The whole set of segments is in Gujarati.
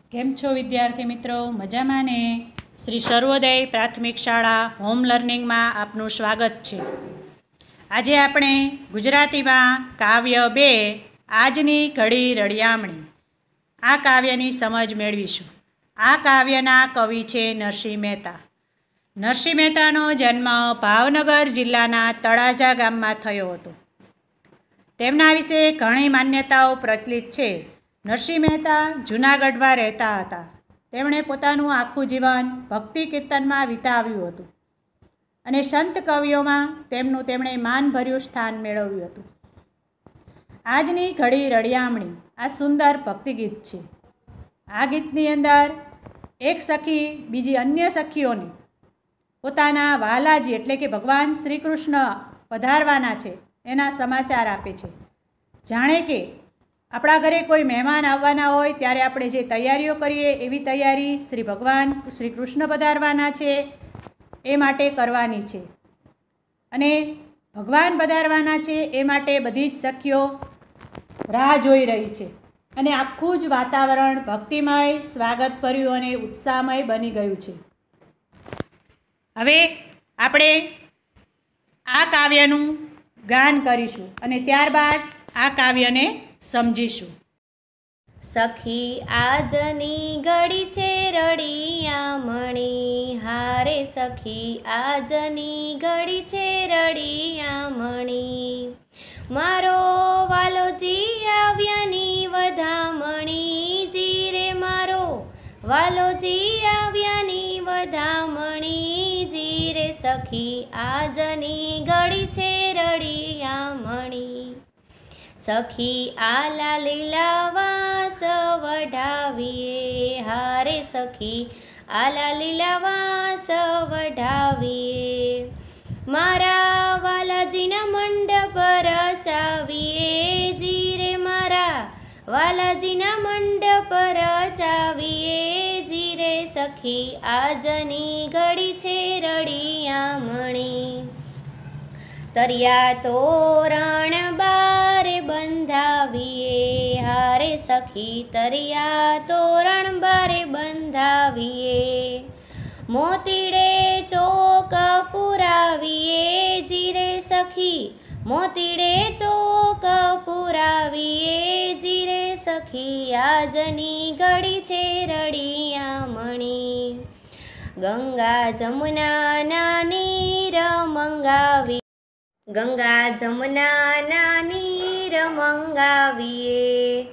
કેમ છો વિદ્યાર્થી મિત્રો? મજામાં ને? શ્રી સર્વોદય પ્રાથમિક શાળા હોમ લર્નિંગમાં આપનું સ્વાગત છે. આજે આપણે ગુજરાતીમાં કાવ્ય 2 આજની ઘડી રળિયામણી આ કાવ્યની સમજ મેળવીશું. આ કાવ્યના કવિ છે નરસિંહ મહેતા. નરસિંહ મહેતાનો જન્મ ભાવનગર જિલ્લાના તળાજા ગામમાં થયો હતો. તેમના વિશે ઘણી માન્યતાઓ પ્રચલિત છે. નરસિંહ મહેતા જૂનાગઢમાં રહેતા હતા. તેમણે પોતાનું આખું જીવન ભક્તિ કીર્તનમાં વિતાવ્યું હતું અને સંત કવિઓમાં તેમણે માનભર્યું સ્થાન મેળવ્યું હતું. આજની ઘડી રળિયામણી આ સુંદર ભક્તિ ગીત છે. આ ગીતની અંદર એક સખી બીજી અન્ય સખીઓને પોતાના વાલાજી એટલે કે ભગવાન શ્રી કૃષ્ણ પધારવાના છે એના સમાચાર આપે છે. જાણે કે આપણા ઘરે કોઈ મહેમાન આવવાના હોય ત્યારે આપણે જે તૈયારીઓ કરીએ એવી તૈયારી ભગવાન શ્રી કૃષ્ણ પધારવાના છે એ માટે કરવાની છે અને ભગવાન પધારવાના છે એ માટે બધી જ સખીઓ રાહ જોઈ રહી છે અને આખું જ વાતાવરણ ભક્તિમય, સ્વાગતભર્યું અને ઉત્સાહમય બની ગયું છે. હવે આપણે આ કાવ્યનું ગાન કરીશું અને ત્યારબાદ આ કાવ્યને સમજીશું. સખી આજની ઘડી છે રળિયામણી, હારે સખી આજની ઘડી છે રળિયામણી, મારો વાલોજી આવ્યાની વધામણી, જીરે મારો વાલોજી આવ્યાની વધામણી, જીરે સખી આજની ઘડી છે રળિયામણી. સખી આલા લીલા વાસ વઢાવીએ, હારે સખી આલા લીલા વાસ વઢાવીએ, મારા વાલાજીના મંડપ રચાવીએ, જીરે મારા વાલાજીના મંડપ રચાવીએ, જીરે સખી આજની ઘડી છે રળિયામણી. તરિયા તોરણ બારે બંધાવીએ, હારે સખી તરિયા તોરણ બારે બંધાવીએ, મોતીડે ચોક પુરાવીએ, જીરે સખી મોતીડે ચોક પુરાવીએ, જીરે સખી આજની ઘડી છે રળિયામણી. ગંગા જમુનાના નીર મંગાવી, ગંગા જમુનાના નીર મંગાવીએ,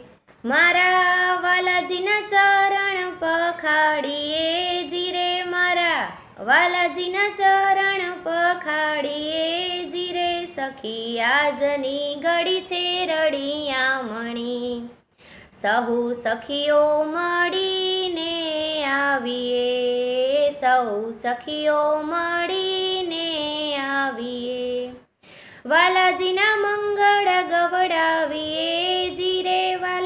મારા વાલાજીના ચરણ પખાડીએ, જીરે મારા વાલાજીના ચરણ પખાડીએ, જીરે સખી આજની ઘડી છે રળિયામણી. સહુ સખીઓ મળીને આવીએ, સૌ સખીઓ મળીને આવીએ, વાલાજીના મંગળ ગવડાવીએ, જીરે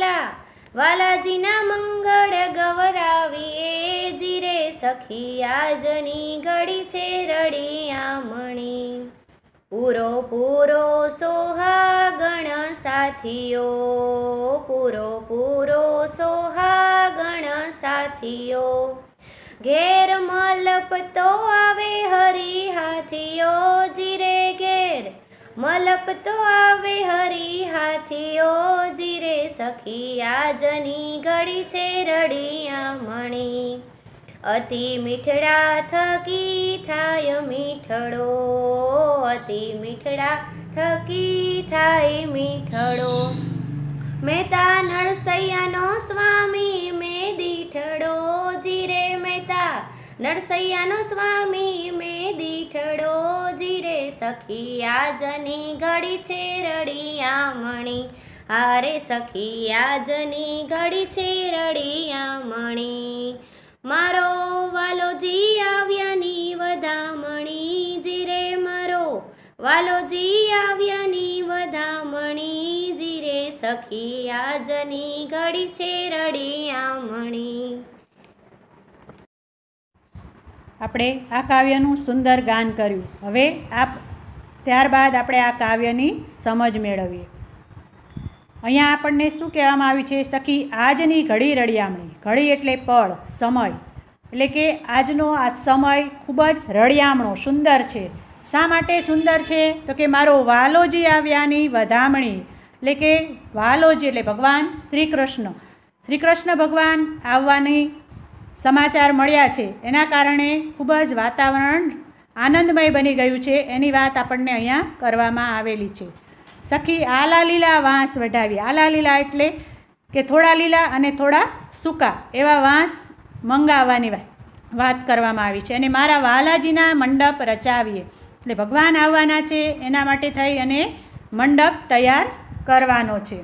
વાલાજીના મંગળ ગવડાવીએ, જીરે સખી આજની ઘડી છે રળિયામણી. પૂરો પૂરો સોહાગણ સાથીઓ, પૂરો પૂરો સોહાગણ સાથીઓ, ઘેર મલપતો આવે હરી હાથીઓ, જીરે ઘેર મલપતો આવે હરી હાથીઓ, જીરે સખી આજની ઘડી છે રળિયામણી. અતિ મીઠડા થકી થાય મીઠડો, અતિ મીઠડા થકી થાય મીઠડો, મહેતા નરસૈયાનો સ્વામી મેં દીઠડો, જીરે મહેતા નરસૈયાનો સ્વામી મેં દીઠડો, જીરે સખી આજની ઘડી છે રળિયામણી, હારે સખી આજની ઘડી છે રળિયામણી, મારો વાલોજી આવ્યાની વધામણી, જીરે મારો વાલોજી આવ્યાની વધામણી, જીરે સખી આજની ઘડી છે રળિયામણી. આપણે આ કાવ્યનું સુંદર ગાન કર્યું. હવે ત્યારબાદ આપણે આ કાવ્યની સમજ મેળવીએ. અહીંયા આપણને શું કહેવામાં આવ્યું છે? સખી આજની ઘડી રળિયામણી. ઘડી એટલે પળ, સમય, એટલે કે આજનો આ સમય ખૂબ જ રળિયામણો, સુંદર છે. શા માટે સુંદર છે? તો કે મારો વાલોજી આવ્યાની વધામણી, એટલે કે વાલોજી એટલે ભગવાન શ્રી કૃષ્ણ ભગવાન આવવાની સમાચાર મળ્યા છે. એના કારણે ખૂબ જ વાતાવરણ આનંદમય બની ગયું છે. એની વાત આપણને અહીંયા કરવામાં આવેલી છે. સખી આલા લીલા વાંસ વઢાવી. આલા લીલા એટલે કે થોડા લીલા અને થોડા સૂકા એવા વાંસ મંગાવવાની વાત કરવામાં આવી છે. અને મારા વાલાજીના મંડપ રચાવીએ, એટલે ભગવાન આવવાના છે એના માટે થઈ અને મંડપ તૈયાર કરવાનો છે.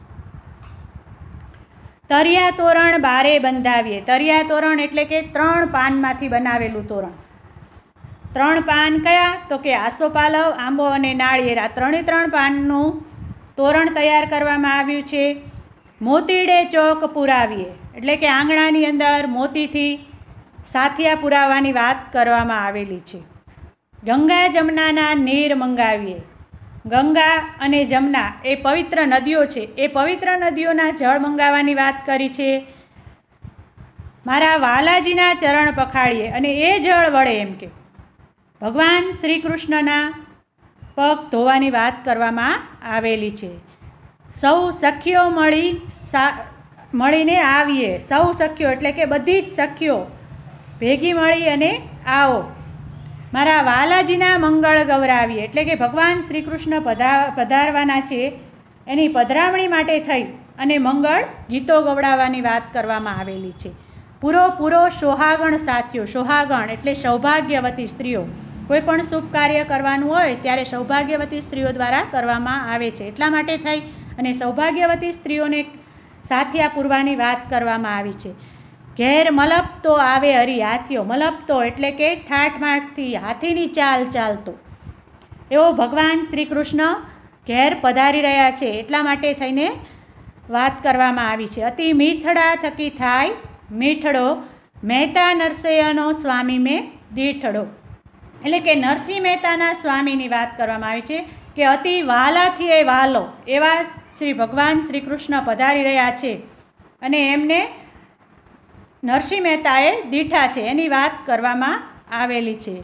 તરિયા તોરણ બારે બંધાવીએ. તરિયા તોરણ એટલે કે 3 પાનમાંથી બનાવેલું તોરણ. 3 પાન કયા? તો કે આસોપાલવ, આંબો અને નાળિયેર. આ 3 પાનનું તોરણ તૈયાર કરવામાં આવ્યું છે. મોતીડે ચોક પુરાવીએ, એટલે કે આંગણાની અંદર મોતીથી સાથિયા પુરાવવાની વાત કરવામાં આવેલી છે. ગંગા જમનાના નીર મંગાવીએ. ગંગા અને જમના એ પવિત્ર નદીઓ છે. એ પવિત્ર નદીઓના જળ મંગાવવાની વાત કરી છે. મારા વાલાજીના ચરણ પખાડીએ, અને એ જળ વડે એમ કે ભગવાન શ્રી કૃષ્ણના પગ ધોવાની વાત કરવામાં આવેલી છે. સૌ સખીઓ મળીને આવીએ. સૌ સખીઓ એટલે કે બધી જ સખીઓ ભેગી મળી અને આવો. મારા વાલાજીના મંગળ ગૌરાવીએ, એટલે કે ભગવાન શ્રી કૃષ્ણ પધારવાના છે એની પધરામણી માટે થઈ અને મંગળ ગીતો ગવડાવવાની વાત કરવામાં આવેલી છે. પૂરો સોહાગણ સાથીઓ. સોહાગણ એટલે સૌભાગ્યવતી સ્ત્રીઓ. કોઈ પણ શુભ કાર્ય કરવાનું હોય ત્યારે સૌભાગ્યવતી સ્ત્રીઓ દ્વારા કરવામાં આવે છે. એટલા માટે થઈ અને સૌભાગ્યવતી સ્ત્રીઓને સાથિયા પૂરવાની વાત કરવામાં આવી છે. ઘેર મલપતો આવે હરી હાથીઓ. મલપતો એટલે કે ઠાઠમાઠથી હાથીની ચાલ ચાલતો એવો ભગવાન શ્રી કૃષ્ણ ઘેર પધારી રહ્યા છે. એટલા માટે થઈને વાત કરવામાં આવી છે. અતિ મીઠડા થકી થાય મીઠડો, મહેતા નરસૈયાનો સ્વામી મેં દીઠડો, એટલે કે નરસિંહ મહેતાના સ્વામીની વાત કરવામાં આવી છે કે અતિ વાલાથી એ વાલો એવા શ્રી ભગવાન શ્રી કૃષ્ણ પધારી રહ્યા છે અને એમને નરસિંહ મહેતાએ દીઠા છે એની વાત કરવામાં આવેલી છે.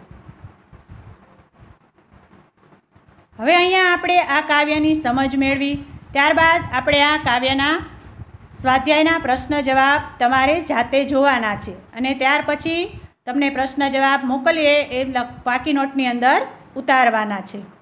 હવે અહીંયા આપણે આ કાવ્યની સમજ મેળવી. ત્યારબાદ આપણે આ કાવ્યના સ્વાધ્યાયના પ્રશ્ન જવાબ તમારે જાતે જોવાના છે અને ત્યાર પછી તમને પ્રશ્ન જવાબ મોકલીએ એ પાકી નોટની અંદર ઉતારવાના છે.